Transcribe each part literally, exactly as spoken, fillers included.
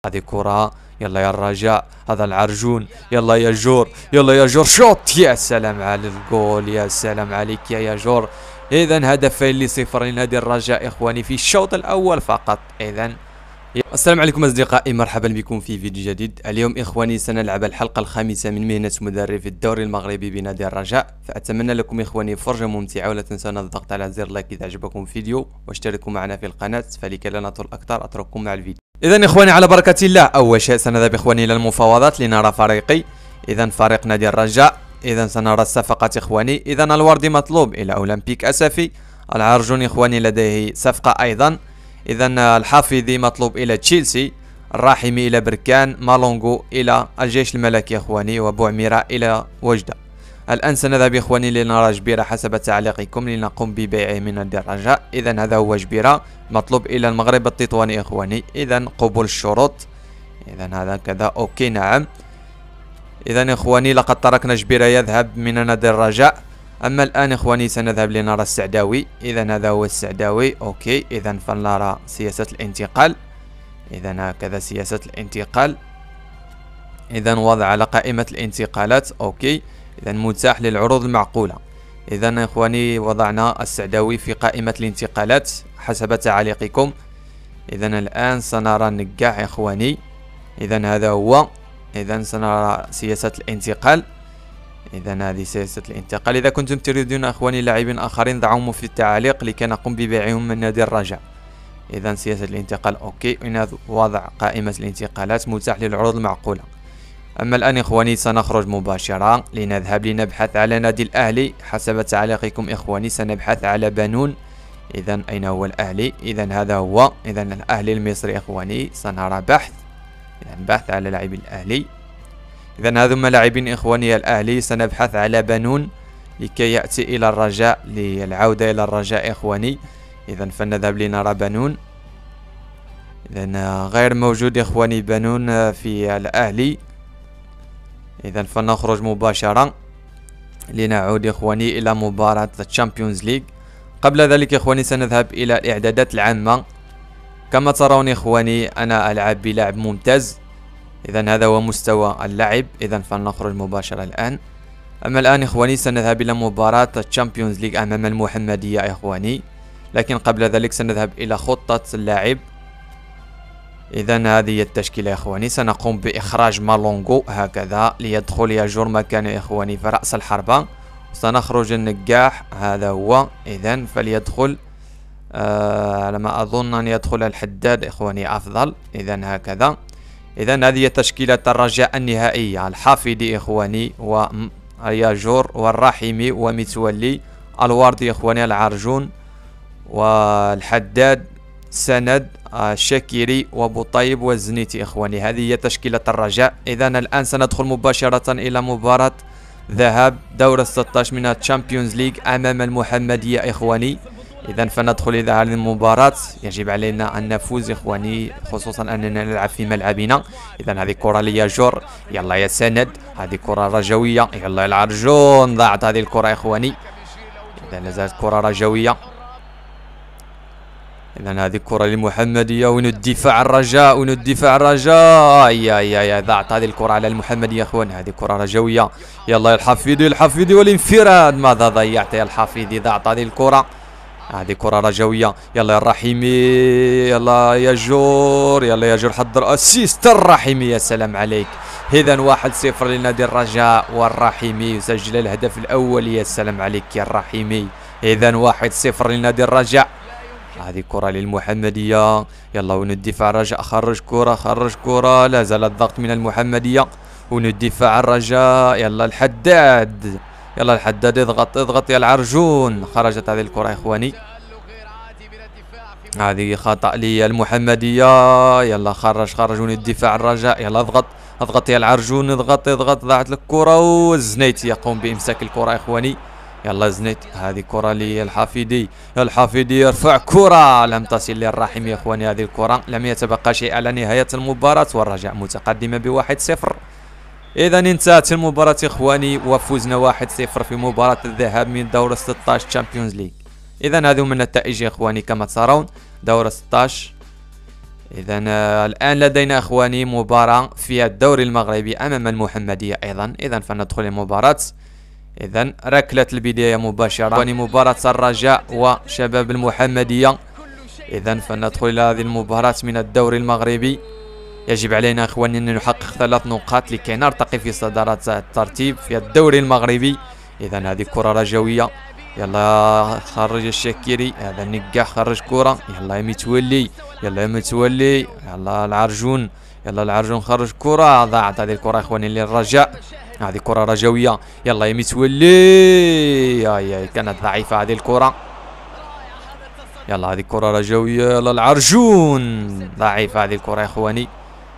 هذه كرة، يلا يا الرجاء، هذا العرجون، يلا يا جور، يلا يا جور شوت، يا سلام على الجول، يا سلام عليك يا يا جور. اذا هدفين لصفر لنادي الرجاء اخواني في الشوط الاول فقط. اذا السلام عليكم اصدقائي، مرحبا بكم في فيديو جديد. اليوم اخواني سنلعب الحلقه الخامسه من مهنه مدرب في الدوري المغربي بنادي الرجاء، فاتمنى لكم اخواني فرجه ممتعه، ولا تنسونا الضغط على زر لايك اذا عجبكم الفيديو، واشتركوا معنا في القناه فلكي لا نطول اكثر. اترككم مع الفيديو. اذا اخواني على بركه الله، اول شيء سنذهب اخواني الى المفاوضات لنرى فريقي. اذا فريق نادي الرجاء، اذا سنرى الصفقات اخواني. اذا الوردي مطلوب الى اولمبيك اسفي، العرجون اخواني لديه صفقه ايضا. اذا الحافظي مطلوب الى تشيلسي، الراحمي الى بركان، مالونغو الى الجيش الملكي اخواني، وبوعميرة الى وجده. الان سنذهب اخواني لنرى جبيرة حسب تعليقكم لنقوم ببيعه من نادي الرجاء. اذا هذا هو جبيرة مطلوب الى المغرب التطواني اخواني. اذا قبول الشروط، اذا هذا كذا اوكي نعم. اذا اخواني لقد تركنا جبيرة يذهب من نادي الرجاء. اما الان اخواني سنذهب لنرى السعداوي. اذا هذا هو السعداوي اوكي. اذا فلنرى سياسة الانتقال. اذا هكذا سياسة الانتقال. اذا وضع على قائمة الانتقالات اوكي. اذا متاح للعروض المعقولة. اذا اخواني وضعنا السعداوي في قائمة الانتقالات حسب تعليقكم. اذا الان سنرى النقاع اخواني. اذا هذا هو. اذا سنرى سياسة الانتقال. اذا هذه سياسة الانتقال. اذا كنتم تريدون اخواني لاعبين اخرين ضعوهم في التعليق لكي نقوم ببيعهم من نادي الرجاء. اذا سياسة الانتقال اوكي. هنا وضع قائمة الانتقالات متاح للعروض المعقولة. اما الان اخواني سنخرج مباشرة لنذهب لنبحث على نادي الاهلي حسب تعليقكم اخواني. سنبحث على بنون. اذا اين هو الاهلي؟ اذا هذا هو. اذا الاهلي المصري اخواني. سنرى بحث. اذا بحث على لاعبي الاهلي. اذا هذوما لاعبين اخواني الاهلي. سنبحث على بنون لكي ياتي الى الرجاء، للعودة الى الرجاء اخواني. اذا فلنذهب لنرى بنون. اذا غير موجود اخواني بنون في الاهلي. اذا فلنخرج مباشرة لنعود اخواني الى مباراة الشامبيونز ليج. قبل ذلك اخواني سنذهب الى الاعدادات العامة. كما ترون اخواني انا العب بلاعب ممتاز. اذا هذا هو مستوى اللعب. اذا فلنخرج مباشرة الان. اما الان اخواني سنذهب الى مباراة الشامبيونز ليج امام المحمدية اخواني. لكن قبل ذلك سنذهب الى خطة اللاعب. اذا هذه التشكيلة اخواني. سنقوم باخراج مالونغو هكذا ليدخل يجر مكانه اخواني في رأس الحربة. سنخرج النجاح هذا هو. اذا فليدخل آه على ما اظن ان يدخل الحداد اخواني افضل. اذا هكذا. اذا هذه تشكيلة الرجاء النهائية. الحافظي اخواني وياجور والراحمي ومتولي، الوردي اخواني، العرجون والحداد، سند، الشاكيري وبوطيب والزنيتي اخواني. هذه هي تشكيلة الرجاء. اذا الان سندخل مباشرة الى مباراة ذهاب دور ستة عشر من الشامبيونز ليج امام المحمدية اخواني. اذا فندخل الى هذه المباراة. يجب علينا ان نفوز اخواني، خصوصا اننا نلعب في ملعبنا. اذا هذه كرة لياجور، يلا يا سند، هذه كرة رجوية، يلا يا العرجون، ضاعت هذه الكرة اخواني. اذا لازالت كرة رجوية. اذا هذه الكرة للمحمدية. وين الدفاع الرجاء؟ وين الدفاع الرجاء؟ يا يا يا ضاعت هذه الكرة على المحمدية اخوان. هذه كرة رجوية، يلا يا الحفيدي، الحفيدي والانفراد. ماذا ضيعت يا الحفيدي؟ ضاعت هذه الكرة. هذه كرة رجوية، يلا يا الرحيمي، يلا يا جور، يلا يا جور حضر اسيست الرحيمي. يا سلام عليك. اذا واحد صفر لنادي الرجاء، والرحيمي يسجل الهدف الاول. يا سلام عليك يا الرحيمي. اذا واحد صفر لنادي الرجاء. هذه كرة للمحمدية، يلا وين الدفاع الرجاء؟ خرج كرة، خرج كرة، لا زال الضغط من المحمدية. وين الدفاع الرجاء؟ يلا الحداد، يلا الحداد، اضغط اضغط يا العرجون. خرجت هذه الكرة اخواني. هذه خطأ للمحمدية. يلا خرج خرج. وين الدفاع الرجاء؟ يلا اضغط اضغط يا العرجون، اضغط اضغط. ضاعت لك كرة والزنيتي يقوم بامساك الكرة اخواني. يلا زنيت. هذه كرة للحافظي، الحافظي يرفع كرة لم تصل للرحيم يا اخواني. هذه الكرة لم يتبقى شيء على نهاية المباراة، والرجاء متقدمة بواحد صفر. اذا انتهت المباراة اخواني وفزنا واحد صفر في مباراة الذهاب من دور ستة عشر تشامبيونز ليج. اذا هذو من النتائج يا اخواني كما ترون. دور ستة عشر إذا الآن لدينا إخواني مباراة في الدوري المغربي أمام المحمدية أيضا. إذا فندخل المباراة. إذا ركلة البداية مباشرة إخواني، مباراة الرجاء وشباب المحمدية. إذا فندخل إلى هذه المباراة من الدوري المغربي. يجب علينا إخواني أن نحقق ثلاث نقاط لكي نرتقي في صدارة الترتيب في الدوري المغربي. إذا هذه كرة رجوية، يلا خرج الشاكري، هذا النقاح خرج كرة، يلا يا متولي، يلا يا متولي، يلا العرجون، يلا العرجون خرج كرة، ضاعت هذه الكرة إخواني للرجاء. هذه كرة رجوية، يلا يا متولي، اي اي كانت ضعيفة هذه الكرة. يلا هذه كرة رجوية، يلا العرجون، ضعيفة هذه الكرة يا إخواني.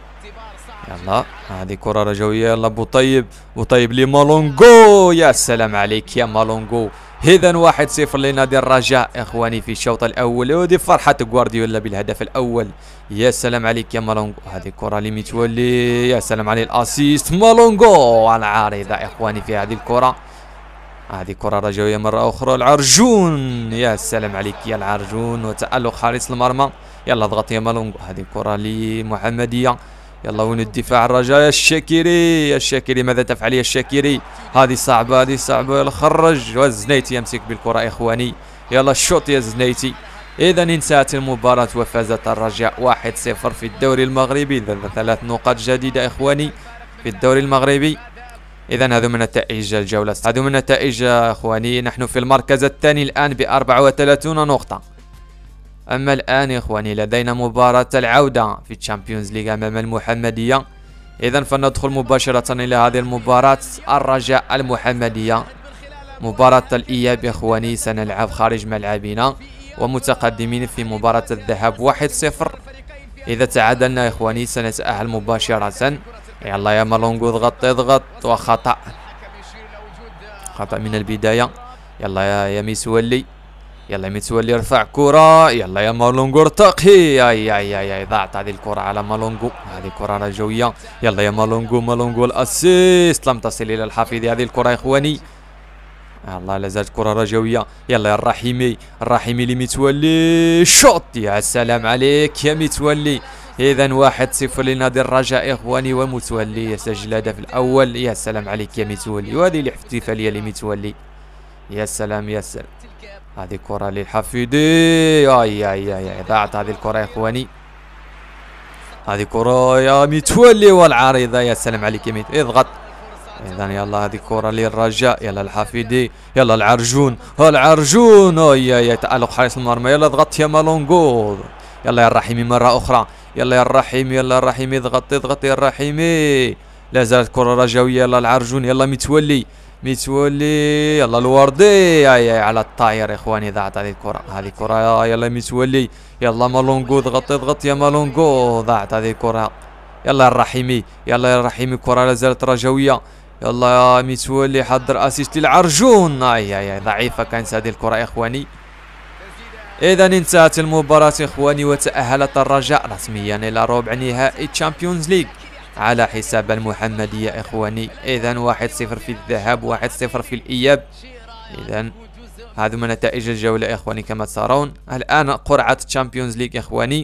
يلا هذه كرة رجوية، يلا بوطيب، بوطيب لمالونغو، يا سلام عليك يا مالونغو. إذا واحد صفر لنادي الرجاء إخواني في الشوط الأول. ودي فرحة غوارديولا بالهدف الأول، يا سلام عليك يا مالونغو. هذه كرة لمتولي، يا سلام عليه الأسيست، مالونغو العارضة إخواني في هذه الكرة. هذه كرة رجوية مرة أخرى، العرجون، يا سلام عليك يا العرجون، وتألق حارس المرمى. يلا اضغط يا مالونغو. هذه كرة لمحمدية، يلا وين الدفاع الرجاء، يا الشاكري، يا الشاكري ماذا تفعل يا الشاكري؟ هذه صعبة، هذه صعبة، يلا خرج، والزنيتي يمسك بالكرة إخواني، يلا الشوط يا زنيتي. إذا انتهت المباراة وفازت الرجاء واحد صفر في الدوري المغربي. إذا ثلاث نقاط جديدة إخواني في الدوري المغربي. إذا هذو من نتائج الجولة، هذو من نتائج إخواني. نحن في المركز الثاني الآن ب أربعة وثلاثين نقطة. أما الآن يا إخواني لدينا مباراة العودة في الشامبيونز ليغ أمام المحمدية. إذا فندخل مباشرة إلى هذه المباراة، الرجاء المحمدية. مباراة الإياب يا إخواني سنلعب خارج ملعبنا ومتقدمين في مباراة الذهاب واحد صفر. إذا تعادلنا يا إخواني سنتأهل مباشرة. يلا يا مالونغو اضغط اضغط، وخطأ، خطأ من البداية. يلا يا يا متولي، يلا يا متولي ارفع كرة، يلا يا مالونغو ارتقي، اي اي اي ضاعت هذه الكرة على مالونغو. هذه كرة رجوية، يلا يا مالونغو، مالونغو الاسيست، لم تصل الى الحفيظ هذه الكرة يا اخواني. الله لا زالت كرة رجوية، يلا يا الرحيمي، الرحيمي لمتولي، شوط، يا سلام عليك يا متولي. إذا واحد صفر لنادي الرجاء يا إخواني، ومتولي يسجل الهدف الأول، يا سلام عليك يا متولي. وهذه الاحتفالية لمتولي، يا سلام يا سلام. هذه كرة للحفيدي، اي اي اي ضاعت هذه الكرة يا إخواني. هذه كرة يا متولي والعارضة، يا سلام عليك يا متولي، اضغط. إذا يلا هذه كرة للرجاء، يلا الحفيدي، يلا العرجون، العرجون، اي اي تألق حارس المرمى، يلا اضغط يا مالونغو، يلا يا الرحيمي مرة أخرى، يلا يا الرحيمي، يلا الرحيمي اضغط اضغط يا الرحيمي. لا زالت كرة رجوية، يلا العرجون، يلا متولي، متولي، يلا الوردي، اي اي على الطاير يا اخواني، ضاعت هذه الكرة. هذه كرة يلا متولي، يلا مالونغو اضغط اضغط يا مالونغو، ضاعت هذه الكرة. يلا الرحيمي، يلا يا الرحيمي، كرة لا زالت رجوية، يلا يا متولي حضر اسيست للعرجون، اي اي ضعيفة كانت هذه الكرة يا اخواني. إذا انتهت المباراة إخواني وتأهلت الرجاء رسميا إلى ربع نهائي تشامبيونز ليج على حساب المحمدية إخواني. إذا واحد صفر في الذهاب، واحد صفر في الإياب. إذا هذه من نتائج الجولة إخواني كما ترون. الآن قرعة تشامبيونز ليج إخواني.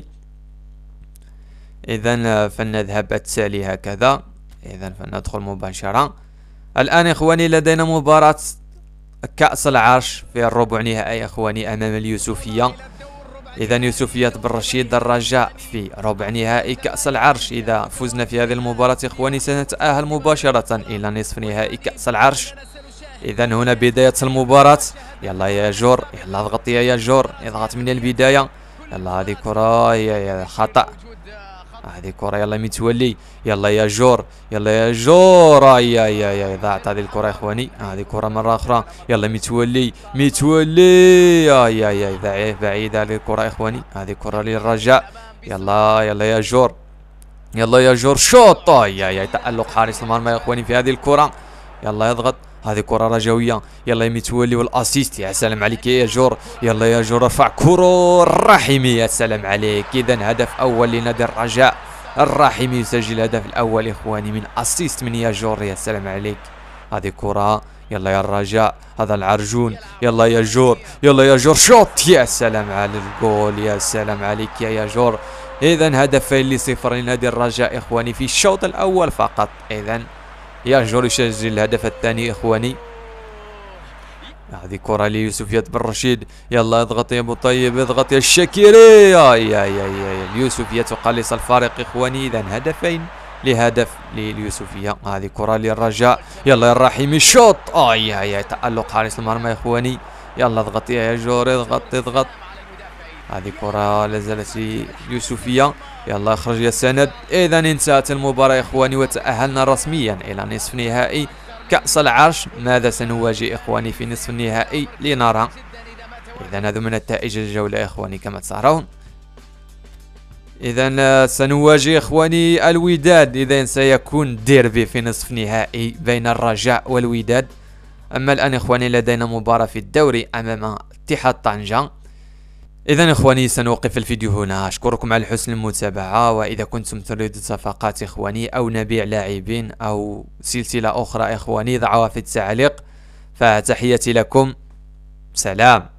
إذا فلنذهب التالي هكذا. إذا فلندخل مباشرة. الآن إخواني لدينا مباراة كأس العرش في الربع نهائي إخواني أمام اليوسفية. إذا يوسفية بن رشيد الرجاء في ربع نهائي كأس العرش. إذا فزنا في هذه المباراة إخواني سنتأهل مباشرة إلى نصف نهائي كأس العرش. إذا هنا بداية المباراة، يلا يا جور، يلا اضغط يا يا جور، اضغط من البداية. يلا هذه كرة يا خطأ، هذه كرة يلا متولي، يلا يا جور، يلا يا جور، اي اي اي ضاعت هذه الكرة يا اخواني. هذه كرة مرة أخرى، يلا متولي، متولي، اي اي اي ضعيف بعيد هذه الكرة يا اخواني. هذه كرة للرجاء، يلا يلا يا جور، يلا يا جور شوط، اي اي تألق حارس المرمى يا اخواني في هذه الكرة. يلا يضغط، هذه كرة رجوية، يلا يا متولي والاسيست، يا سلام عليك يا جور، يلا يا جور ارفع كرة، الرحيمي، يا سلام عليك. إذا هدف أول لنادي الرجاء، الرحيمي يسجل الهدف الأول إخواني من اسيست من يا جور، يا سلام عليك. هذه كرة، يلا يا الرجاء، هذا العرجون، يلا يا جور، يلا يا جور شوط، يا سلام على الجول، يا سلام عليك يا يا جور. إذا هدفين لصفر لنادي الرجاء إخواني في الشوط الأول فقط. إذا يجور يسجل الهدف الثاني إخواني. هذه كرة ليوسفية بن رشيد، يلا اضغط يا ابو طيب، اضغط يا الشاكيري، يا يا يا يا اليوسفية تقلص الفارق إخواني. إذا هدفين لهدف لليوسفية. هذه كرة للرجاء، يلا يا الرحيمي الشوط، اي يا يا تألق حارس المرمى إخواني. يلا اضغط يا ياجور، اضغط اضغط. هذه كرة لازالت لليوسفية، يلا اخرج يا سند. إذا انتهت المباراة إخواني وتأهلنا رسميا إلى نصف نهائي كأس العرش. ماذا سنواجه إخواني في نصف النهائي لنرى. إذا هذا من نتائج الجولة إخواني كما ترون. إذا سنواجه إخواني الوداد، إذا سيكون ديربي في نصف نهائي بين الرجاء والوداد. أما الآن إخواني لدينا مباراة في الدوري أمام اتحاد طنجة. إذا إخواني سنوقف الفيديو هنا، أشكركم على حسن المتابعة، وإذا كنتم تريدون صفقات إخواني أو نبيع لاعبين أو سلسلة أخرى إخواني ضعوها في التعليق. فتحياتي لكم، سلام.